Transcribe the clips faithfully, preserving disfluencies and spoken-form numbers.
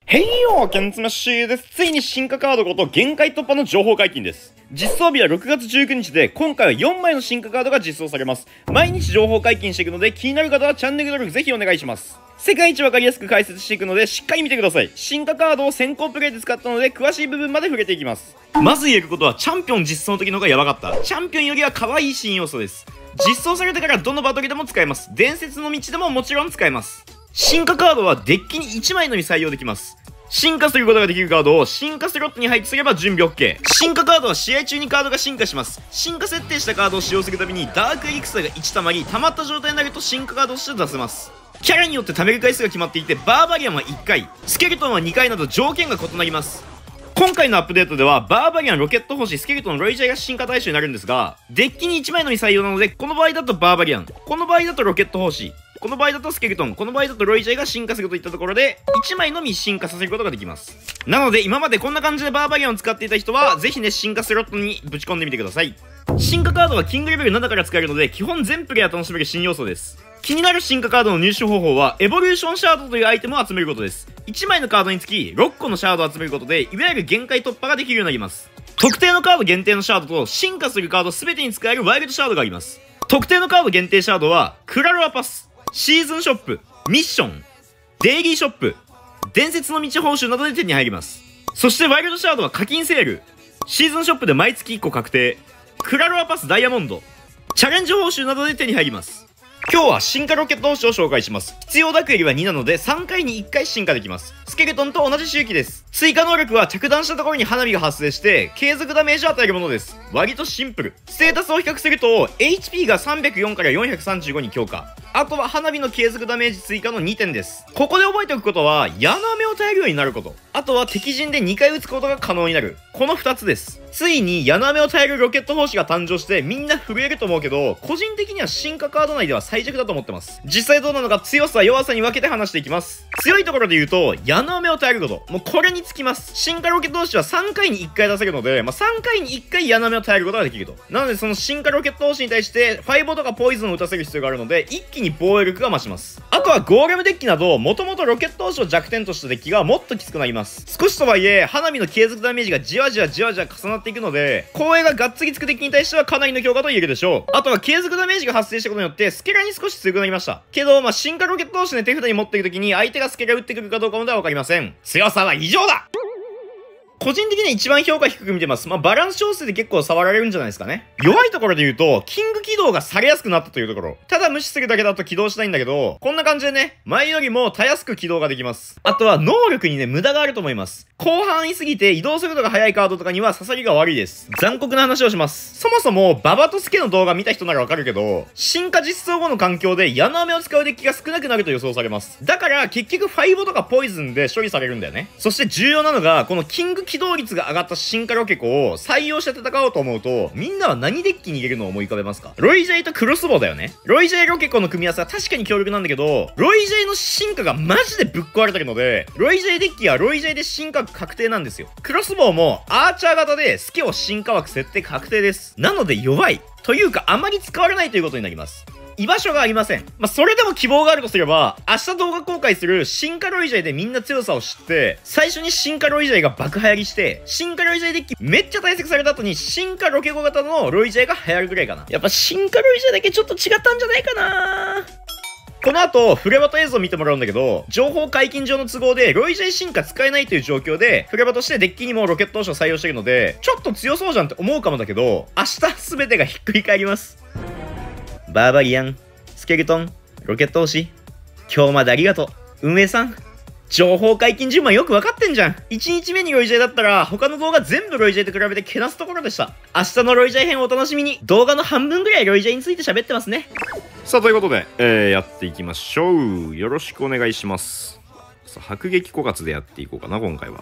へいよー、ケンツマッシュです。ついに進化カードごと限界突破の情報解禁です。実装日はろくがつじゅうくにちで、今回はよんまいの進化カードが実装されます。毎日情報解禁していくので、気になる方はチャンネル登録ぜひお願いします。世界一わかりやすく解説していくので、しっかり見てください。進化カードを先行プレイで使ったので、詳しい部分まで触れていきます。まず言えることは、チャンピオン実装の時の方がやばかった。チャンピオンよりは可愛い新要素です。実装されてからどのバトルでも使えます。伝説の道でももちろん使えます。進化カードはデッキにいちまいのみ採用できます。進化することができるカードを進化スロットに配置すれば準備 オーケー。進化カードは試合中にカードが進化します。進化設定したカードを使用するたびにダークエリクサがいちたまり、溜まった状態になると進化カードとして出せます。キャラによって貯める回数が決まっていて、バーバリアンはいっかい、スケルトンはにかいなど条件が異なります。今回のアップデートではバーバリアン、ロケット星、スケルトン、ロイジャイが進化対象になるんですが、デッキにいちまいのみ採用なので、この場合だとバーバリアン、この場合だとロケット星、この場合だとスケルトン、この場合だとロイジャイが進化するといったところで、いちまいのみ進化させることができます。なので今までこんな感じでバーバリアンを使っていた人は、ぜひね、進化スロットにぶち込んでみてください。進化カードはキングレベルななから使えるので、基本全プレイヤー楽しめる新要素です。気になる進化カードの入手方法は、エボリューションシャードというアイテムを集めることです。いちまいのカードにつきろっこのシャードを集めることで、いわゆる限界突破ができるようになります。特定のカード限定のシャードと、進化するカード全てに使えるワイルドシャードがあります。特定のカード限定シャードは、クラロアパス、シーズンショップ、ミッション、デイリーショップ、伝説の道報酬などで手に入ります。そしてワイルドシャードは課金セール、シーズンショップで毎月いっこ確定、クラロアパスダイヤモンド、チャレンジ報酬などで手に入ります。今日は進化ロケット星を紹介します。必要ダクエリはになのでさんかいにいっかい進化できます。スケルトンと同じ周期です。追加能力は着弾したところに花火が発生して継続ダメージを与えるものです。割とシンプル。ステータスを比較すると エイチピー がさんびゃくよんからよんひゃくさんじゅうごに強化。あとは花火の継続ダメージ追加のにてんです。ここで覚えておくことは矢の雨を耐えるようになること。あとは敵陣でにかい撃つことが可能になる。このふたつです。ついに矢の雨を耐えるロケット星が誕生してみんな震えると思うけど、個人的には進化カード内では最弱だと思ってます。実際どうなのか強さ弱さに分けて話していきます。強いところで言うと矢の雨を耐えること、もうこれにつきます。進化ロケット星はさんかいにいっかい出せるので、まあ、さんかいにいっかい矢の雨を耐えることができると。なのでその進化ロケット星に対してファイボとかポイズンを打たせる必要があるので、一気に防衛力が増します。あとはゴーレムデッキなどもともとロケット星を弱点としたデッキがもっときつくなります。少しとはいえ花火の継続ダメージがじわじわじわじわ重なっていくので、光栄ががっつりつくデッキに対してはかなりの強化と言えるでしょう。あとは継続ダメージが発生したことによってスケラに少し強くなりました。けどまあ進化ロケット星で手札に持っている時に相手がスケラ打ってくるかどうかまでは分かりません。強さは異常だ。個人的には一番評価低く見てます。まあ、バランス調整で結構触られるんじゃないですかね。弱いところで言うと、キング起動がされやすくなったというところ。ただ無視するだけだと起動しないんだけど、こんな感じでね、前よりもたやすく起動ができます。あとは能力にね、無駄があると思います。広範囲すぎて移動速度が速いカードとかには刺さりが悪いです。残酷な話をします。そもそも、ババとスケの動画見た人ならわかるけど、進化実装後の環境で矢の雨を使うデッキが少なくなると予想されます。だから、結局ファイボとかポイズンで処理されるんだよね。そして重要なのが、このキング起動率が上がった進化ロケコを採用して戦おうと思うと、みんなは何デッキに入れるのを思い浮かべますか？ロイジャイとクロスボウだよね。ロイジャイロケコの組み合わせは確かに強力なんだけど、ロイジャイの進化がマジでぶっ壊れてるので、ロイジャイデッキはロイジャイで進化確定なんですよ。クロスボウもアーチャー型でスケを進化枠設定確定です。なので弱い。というかあまり使われないということになります。居場所がありません。まあ、それでも希望があるとすれば、明日動画公開する進化ロイジャイでみんな強さを知って、最初に進化ロイジャイが爆流行りして、進化ロイジャイデッキめっちゃ対策された後に進化ロケコ型のロイジャイが流行るぐらいかな。やっぱ進化ロイジャイだけちょっと違ったんじゃないかな。この後、フレバト映像見てもらうんだけど、情報解禁上の都合で、ロイジャイ進化使えないという状況で、フレバとしてデッキにもロケット星を採用してるので、ちょっと強そうじゃんって思うかもだけど、明日全てがひっくり返ります。バーバリアン、スケルトン、ロケット星、今日までありがとう。運営さん、情報解禁順番よく分かってんじゃん。いちにちめにロイジャイだったら、他の動画全部ロイジャイと比べてけなすところでした。明日のロイジャイ編をお楽しみに。動画の半分ぐらいロイジャイについて喋ってますね。 さあ、ということで、えー、やっていきましょう。よろしくお願いします。さあ、迫撃枯渇でやっていこうかな、今回は。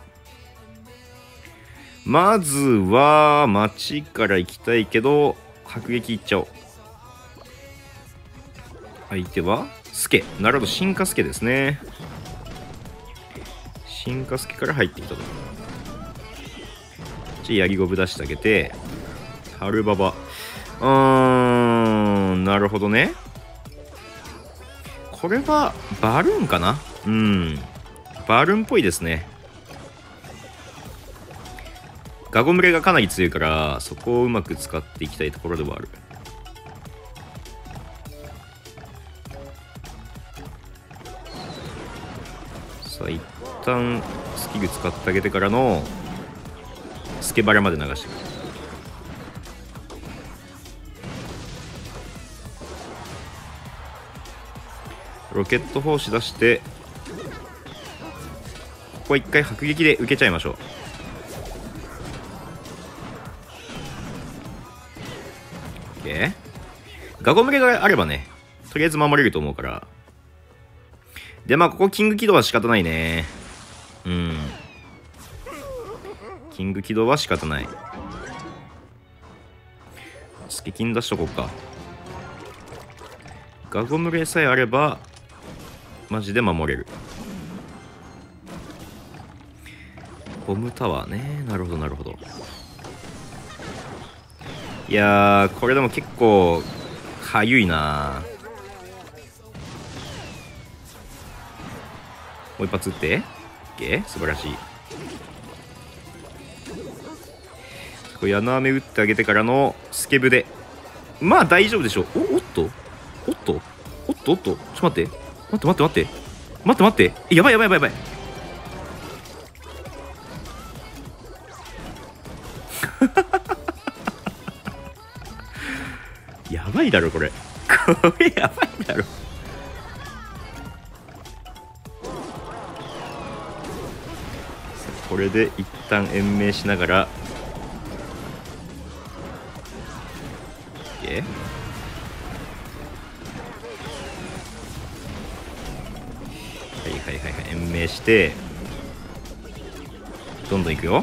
まずは、街から行きたいけど、迫撃行っちゃおう。相手はスケ。なるほど、進化スケですね。進化スケから入ってきたと。じゃあ、ヤリゴブ出してあげて、ハルババ。うーん、なるほどね。これは、バルーンかな？うん。バルーンっぽいですね。 ガゴムレがかなり強いから、そこをうまく使っていきたいところではある。さあ、一旦スキル使ってあげてからのスケバラまで流していく。ロケット砲士出して、ここは一回迫撃で受けちゃいましょう。OK。ガゴムレがあればね、とりあえず守れると思うから。で、まあ、ここキング起動は仕方ないね。うん。キング起動は仕方ない。スケキン出しとこうか。ガゴムレさえあれば、マジで守れる。ボムタワーね。なるほど、なるほど。いやー、これでも結構、かゆいな。もう一発撃って。OK？ 素晴らしい。これ矢の雨打ってあげてからのスケブで。まあ大丈夫でしょう。お、おっとおっとおっとおっとちょっと待って。待って待って待って。待って待って。え、やばいやばいやばいやばい。やばいだろこれ。これやばいだろ。これで一旦延命しながら OK。 はいはいはいはい、延命してどんどんいくよ。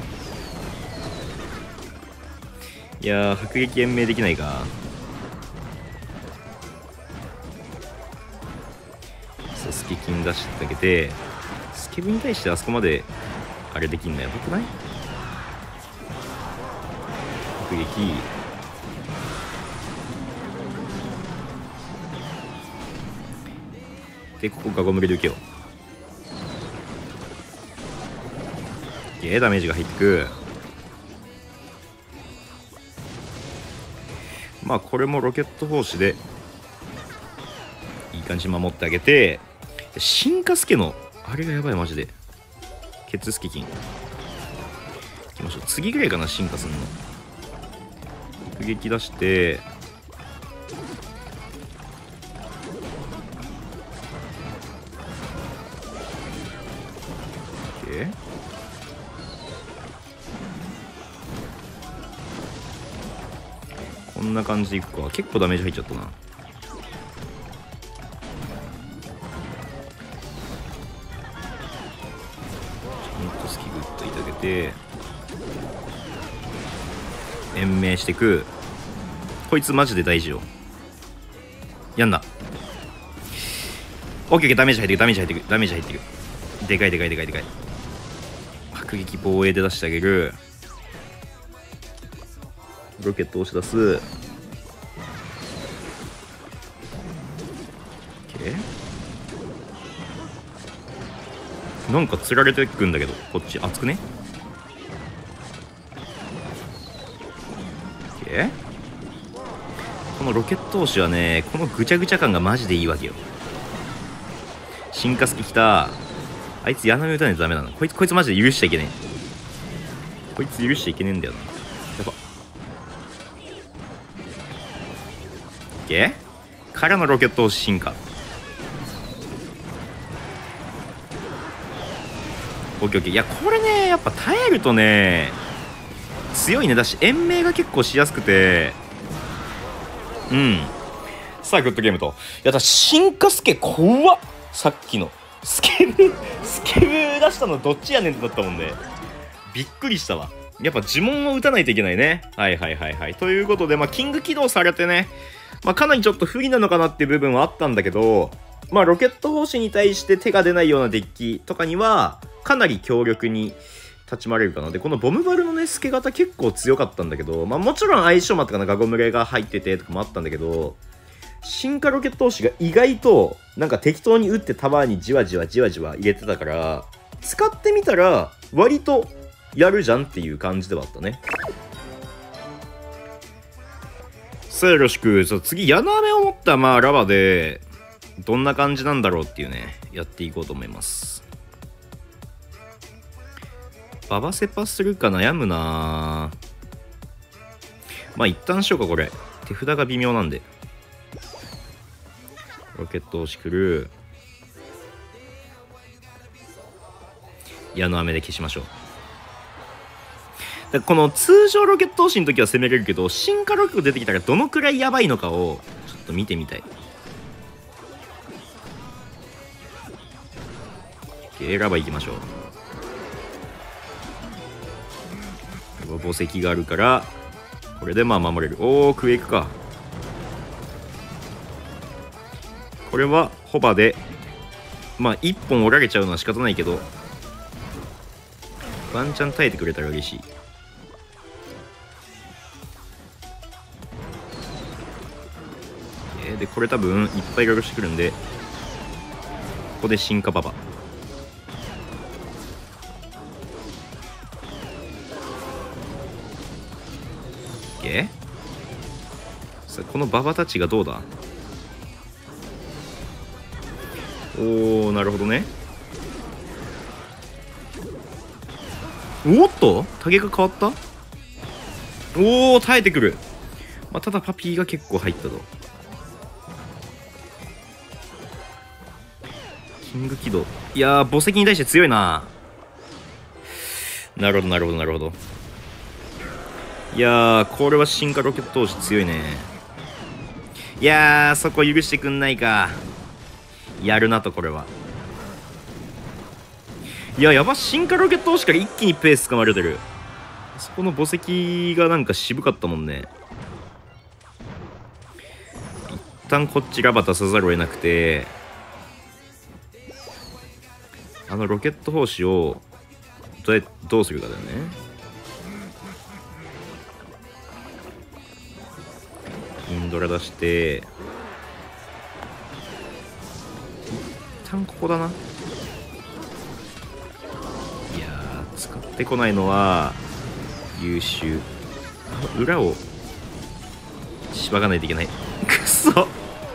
いやー、迫撃延命できないか。さあスケキン出してあげて、スケブに対してあそこまであれできんのやばくない？迫撃で、ここガゴムレで受けよう。OK、ダメージが入ってく。まあこれもロケット砲士でいい感じに守ってあげて、進化スケのあれがやばいマジで。ケツスケキンいきましょう。次ぐらいかな進化するの。迫撃出してOK。こんな感じでいくか。結構ダメージ入っちゃったな。スキグッといただけて延命していく。こいつマジで大事よ。やんな。オッケー、ダメージ入ってく、ダメージ入ってく、ダメージ入ってく。でかいでかいでかいでかい。迫撃防衛で出してあげる。ロケット押し出す。 OK。 なんか釣られてくんだけど、こっち熱くね。 OK。 このロケット押しはね、このぐちゃぐちゃ感がマジでいいわけよ。進化スキきた。あいつ矢波打たないとダメなの。こいつこいつマジで許しちゃいけねえ。こいつ許しちゃいけねえんだよな。やば。 OK。 からのロケット押し進化。オッケーオッケー。いやこれねやっぱ耐えるとね強いね。だし延命が結構しやすくて、うん。さあグッドゲームと。いやだ進化スケ怖っ。さっきのスケブスケブ出したのどっちやねんってなったもんね。びっくりしたわ。やっぱ呪文を打たないといけないね。はいはいはいはい。ということで、まあ、キング起動されてね、まあ、かなりちょっと不利なのかなっていう部分はあったんだけど、まあ、ロケット砲士に対して手が出ないようなデッキとかにはかなり強力に立ち回れるかな。でこのボムバルのねスケ型結構強かったんだけど、まあ、もちろん相性もあったかな。ガゴムレが入っててとかもあったんだけど、進化ロケット砲士が意外となんか適当に打ってタワーにじわじわじわじわ入れてたから、使ってみたら割とやるじゃんっていう感じではあったね。さあよろしく。そう次矢の飴を持ったまあラバでどんな感じなんだろうっていうね、やっていこうと思います。ババセパするか悩むな。まあ一旦しようか。これ手札が微妙なんで。ロケット押し来る。矢の飴で消しましょう。だこの通常ロケット押しの時は攻めれるけど、進化ロケット出てきたらどのくらいやばいのかをちょっと見てみたい。エラバ行きましょう。墓石があるからこれでまあ守れる。おおクエイクか。これはホバでまあいっぽん折られちゃうのは仕方ないけど、ワンチャン耐えてくれたら嬉しい。えー、でこれ多分いっぱいいろいろしてくるんで、ここで進化ババ。えさあこのババたちがどうだ。おおなるほどね。おっとタゲが変わった。おお耐えてくる。まあ、ただパピーが結構入ったと。キング起動。いやー墓石に対して強いな。なるほどなるほどなるほど。いやーこれは進化ロケット押し強いね。いやーそこ許してくんないか。やるなとこれは。いややば、進化ロケット押しから一気にペース掴まれてる。そこの墓石がなんか渋かったもんね。一旦こっちラバ出さざるを得なくて、あのロケット砲士をどうやどうするかだよね。インドラ出して一旦ここだな。いやー使ってこないのは優秀。裏をしばかないといけない。くそ。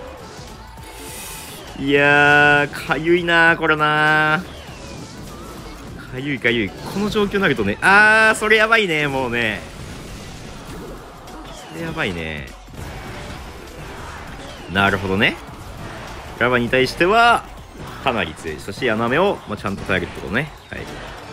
いやーかゆいなーこれなー。かゆいかゆい。この状況になるとね、あーそれやばいね。もうねそれやばいね。なるほどね。ラバに対してはかなり強い。そして穴目を、まあ、ちゃんと耐えるってことね。はい。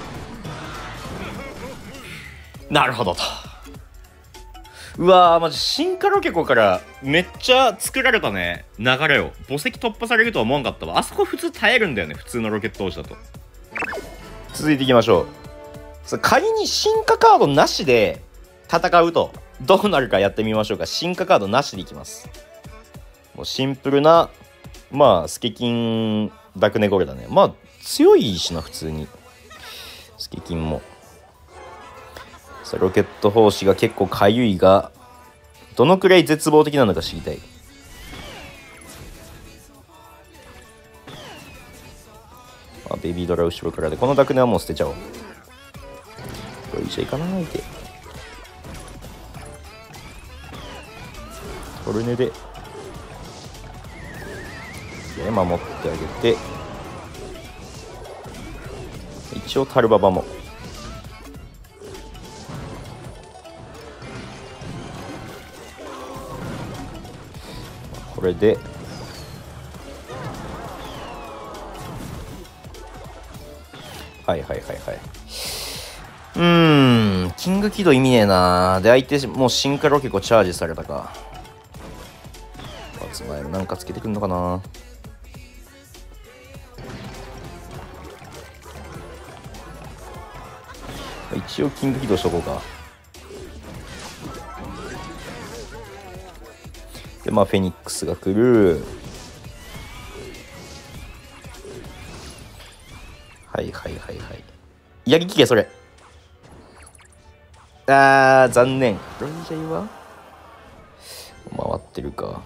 なるほどと。うわーマジ進化ロケコからめっちゃ作られたね流れを。墓石突破されるとは思わんかったわ。あそこ普通耐えるんだよね、普通のロケット押しだと。続いていきましょう。仮に進化カードなしで戦うとどうなるかやってみましょうか。進化カードなしでいきます。もうシンプルなまあスケキンダクネゴレだね。まあ強いしな普通にスケキンも。さあロケット砲士が結構かゆいがどのくらい絶望的なのか知りたい。まあ、ベビードラ後ろからでこのダクネはもう捨てちゃおう。これ以上いかないでトルネでで守ってあげて、一応タルババもこれではいはいはいはい。うーんキング起動意味ねえな。で相手もう進化ロケコチャージされたか。つまりなんかつけてくんのかな。一応キング起動しとこうか。でまあフェニックスが来る。はいはいはいはい。やりきれそれ。あー残念。ロイジャイは回ってるか。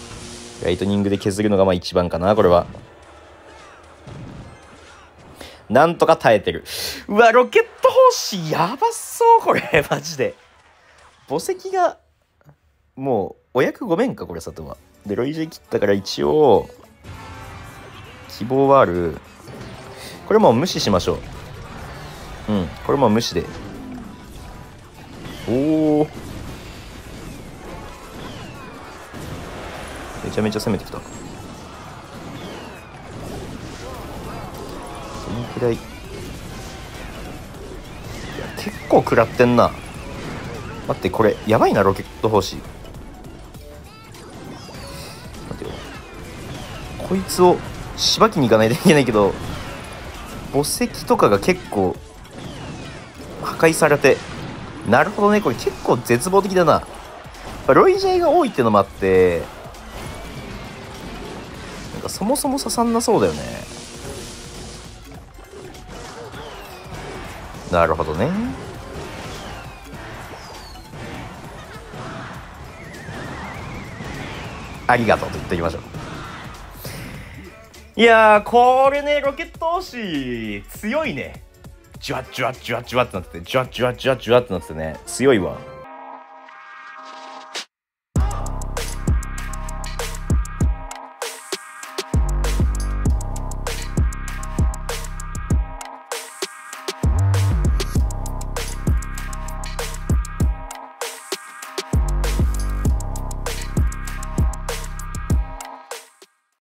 ライトニングで削るのがまあ一番かなこれは。流なんとか耐えてる。うわ、ロケット砲士やばそう、これ。マジで。墓石が、もう、お役ごめんか、これ、佐藤は。で、ロイジェ切ったから一応、希望はある。これもう無視しましょう。うん、これもう無視で。おー。めちゃめちゃ攻めてきた。そのくらい。いや、結構食らってんな。待って、これ、やばいな、ロケット砲士。待てよ。こいつを、しばきに行かないといけないけど、墓石とかが結構、破壊されて、なるほどね、これ結構絶望的だな。ロイジェイが多いってのもあって、なんかそもそも刺さんなそうだよね。なるほどね。ありがとうと言っておきましょう。いやー、これね、ロケット押し強いね。ジュワッジュワッジュワッジュワってなってて、ジュワッジュワッジュワッジュワってなっててね、強いわ。